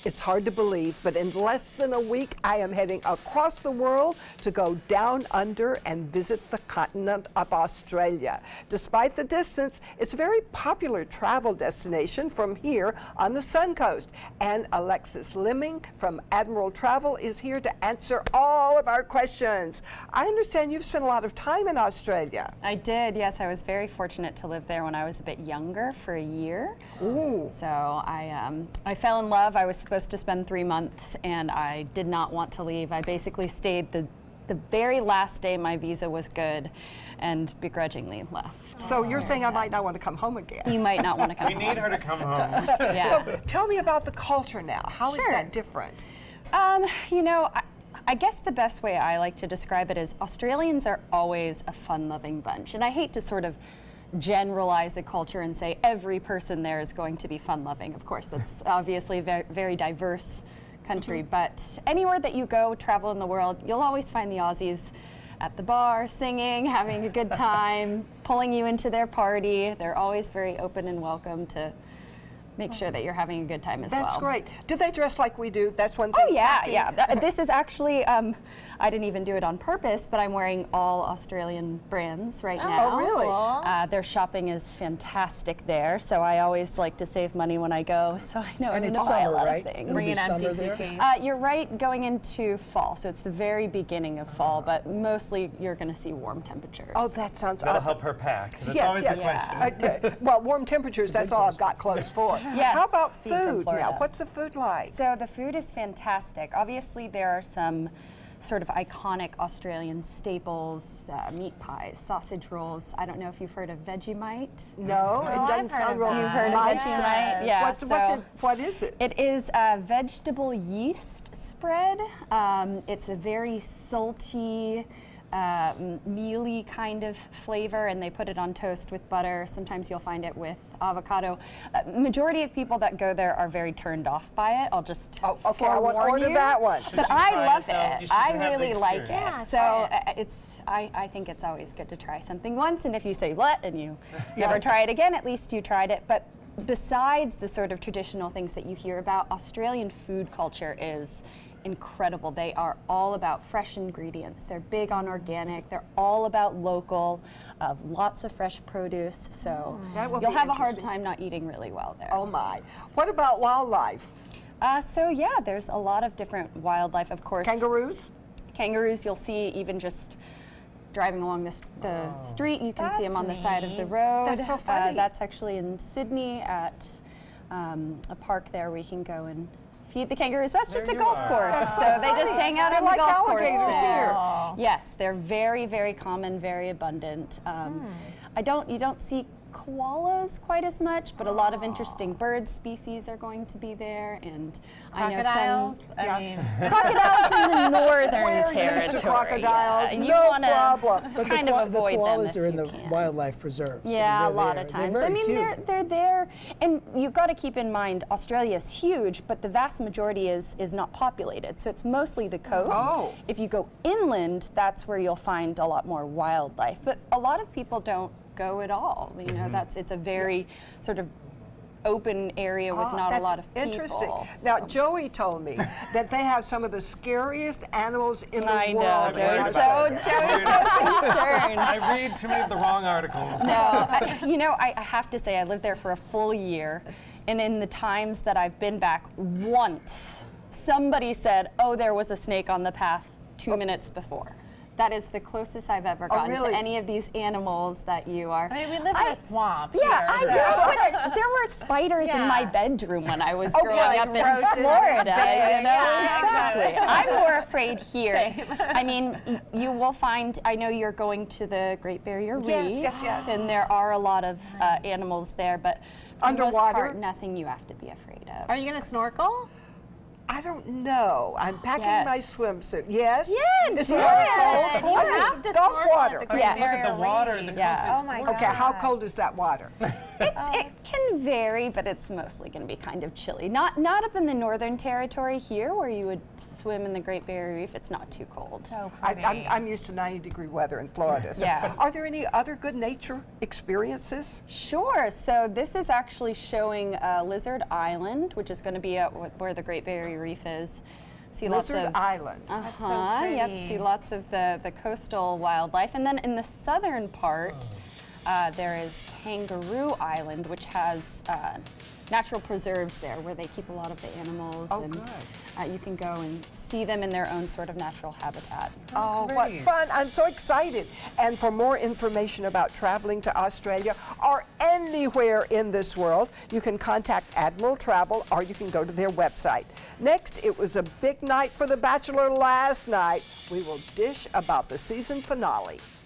It's hard to believe, but in less than a week, I am heading across the world to go down under and visit the continent of Australia. Despite the distance, it's a very popular travel destination from here on the Sun Coast. And Alexis Lemming from Admiral Travel is here to answer all of our questions. I understand you've spent a lot of time in Australia. I did, yes. I was very fortunate to live there when I was a bit younger for a year. Ooh. So I fell in love. I was supposed to spend 3 months and I did not want to leave. I basically stayed the very last day my visa was good and begrudgingly left. So you're saying I might not want to come home again. You might not want to come We home. need her to come home. Yeah. So tell me about the culture now. How is that different? You know, I guess the best way I like to describe it is Australians are always a fun-loving bunch. And I hate to sort of generalize the culture and say every person there is going to be fun-loving. Of course, that's obviously a very, very diverse country, but anywhere that you go, travel in the world, you'll always find the Aussies at the bar, singing, having a good time, pulling you into their party. They're always very open and welcome to make sure that you're having a good time as well. That's great. Do they dress like we do? That's one thing. Oh yeah, yeah. This is actually, I didn't even do it on purpose, but I'm wearing all Australian brands right now. Oh, really? Their shopping is fantastic there, so I always like to save money when I go, so I know I'm going to buy a lot of things. Bring an empty suitcase. You're right, going into fall, so it's the very beginning of fall, but mostly you're going to see warm temperatures. Oh, that sounds That'll awesome. help her pack. That's Yes, always yes. the question. Okay. Well, warm temperatures, that's all I've got clothes for. Yes, How about being from food now? Florida. What's the food like? So the food is fantastic. Obviously, there are some sort of iconic Australian staples, meat pies, sausage rolls. I don't know if you've heard of Vegemite. No, it doesn't sound real. You've heard of nice. Vegemite? Yeah. What is it? It is a vegetable yeast spread. It's a very salty, mealy kind of flavor, and they put it on toast with butter. Sometimes you'll find it with avocado. Majority of people that go there are very turned off by it. I'll just okay, I want to order that one. But you I try love it, though? You it. should I have the really like it. experience. So I think it's always good to try something once, and if you say what and you never try it again, at least you tried it. But besides the sort of traditional things that you hear about, Australian food culture is incredible. They are all about fresh ingredients. They're big on organic. They're all about local, lots of fresh produce. So you'll have a hard time not eating really well there. Oh my. What about wildlife? So yeah, there's a lot of different wildlife, of course. Kangaroos? Kangaroos you'll see even just driving along the street. You can see them on the side of the road. That's so funny. That's actually in Sydney at a park there where you can go and feed the kangaroos. That's just a golf course. So they just hang out on the golf course alligators there. here. Yes, they're very, very common, very abundant. You don't see koalas quite as much, but a lot of interesting bird species are going to be there, and Crocodiles? I mean, crocodiles in the northern We're used to territory. crocodiles, Yeah. You no wanna problem. But kind of the avoid them koalas if are in you the can. wildlife preserve. so Yeah, a they're lot there. of They're times. very I mean, cute. they're there, and you've got to keep in mind Australia is huge, but the vast majority is not populated. So it's mostly the coast. Oh. If you go inland, that's where you'll find a lot more wildlife. But a lot of people don't go at all. You know, it's a very sort of open area with not a lot of people. Interesting. Now, Joey told me that they have some of the scariest animals in the world. Joey's so concerned. I read too many of the wrong articles. No, I have to say I lived there for a full year, and in the times that I've been back, once somebody said, "Oh, there was a snake on the path 2 minutes before." That is the closest I've ever gotten really? to any of these animals that you are. I mean, we live in a swamp. Yeah, here, I so. know, but there were spiders in my bedroom when I was growing like up in roaches, Florida. bears. You know, Yeah, exactly. I'm more afraid here. Same. I mean, you will find. I know you're going to the Great Barrier Reef, yes. and there are a lot of animals there, but for the most Underwater? part, nothing you have to be afraid of. Are you going to snorkel? I don't know. I'm packing Yes. my swimsuit. Yes? Yes, Is it yes. cold? You have to Gulf snorkel water. at the Great Yes. Look at Barrier the water. Reef. The Yeah. coast is Oh my gorgeous. Okay, how cold is that water? It can vary, but it's mostly going to be kind of chilly. Not up in the Northern Territory here, where you would swim in the Great Barrier Reef. It's not too cold. So I, pretty. I'm used to 90-degree weather in Florida. So Yeah. Are there any other good nature experiences? Sure. So this is actually showing Lizard Island, which is going to be where the Great Barrier Reef is. See lots Lizard of Island. Uh-huh. Yep. pretty. See lots of the coastal wildlife, and then in the southern part, there is Kangaroo Island, which has natural preserves there, where they keep a lot of the animals, Oh, and good. you can go and see them in their own sort of natural habitat. Oh, what great. fun. I'm so excited. And for more information about traveling to Australia or anywhere in this world, you can contact Admiral Travel or you can go to their website. Next, it was a big night for The Bachelor last night. We will dish about the season finale.